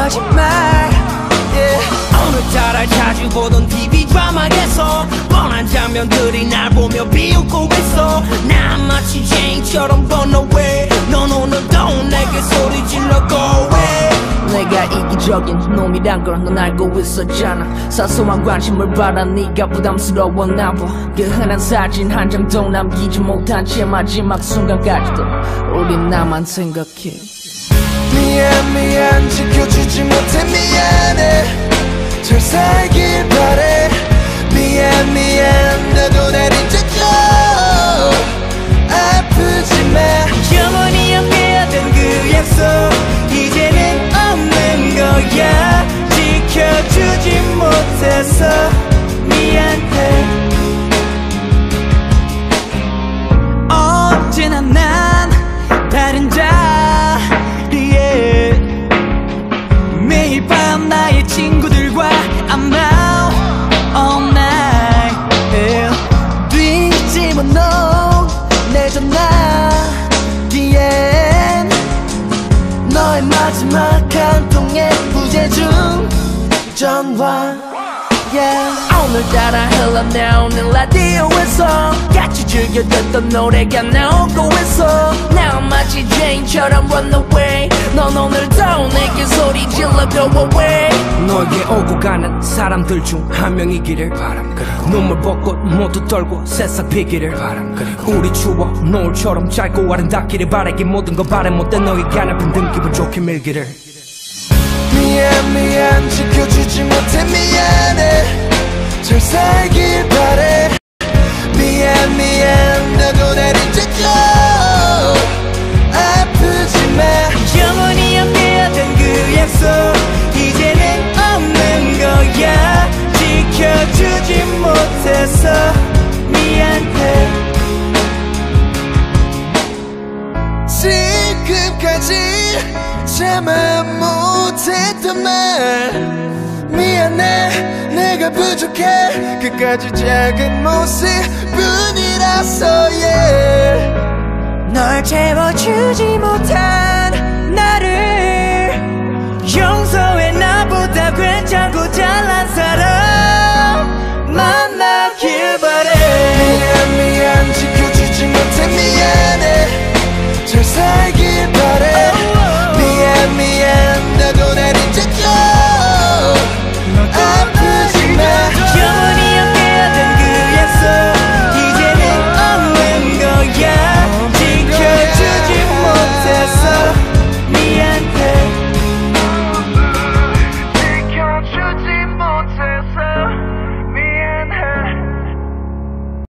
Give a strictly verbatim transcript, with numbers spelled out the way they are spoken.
거짓말 yeah. 오늘따라 자주 보던 티비 드라마에서 뻔한 장면들이 날 보며 비웃고 있어 난 마치 제인처럼 run away 넌 오늘도 내게 소리 질러 go away 내가 이기적인 놈이란 걸 넌 알고 있었잖아 사소한 관심을 받아 네가 부담스러웠나 봐 그 흔한 사진 한 장도 남기지 못한 채 마지막 순간까지도 우린 나만 생각해 미안 미안 지켜주지 못해 미안해 잘 살길 바래 미안 미안 나도 날 잊어줘 아프지마 영원히 함께하던 그 약속 이제는 없는 거야 지켜주지 못해서 미안해 언제나 난 다른 자리에 매일 밤 나의 친구들과 I'm out all night yeah. 뒤집어 놓은 내 전화기엔 너의 마지막 한 통의 부재중 전화 yeah. 오늘따라 흘러나오는 라디오에서 같이 즐겨 듣던 노래가 나오고 있어 나 마치 제인처럼 run away 넌 오늘도 내게 소리 질러 go away 너에게 오고 가는 사람들 중 한 명이기를 바람 그리고 눈물 벚꽃 모두 떨고 새싹 피기를 바람 그리고 우리 추억 노을처럼 짧고 아름답기를 바라기 모든 거 바래 못해 너에게 아픈 등 기분 좋게 밀기를 미안 미안 지켜주지 못해 미안해 잘 살길 바래 미안 미안 나도 날 잊어줘 아프지마 영원히 함께하던 그 약속 이제는 없는 거야 지켜주지 못해서 미안해 지금까지 참아 못했던 말 미안해 내가 부족해 끝까지 작은 모습뿐이라서 yeah. 널 채워주지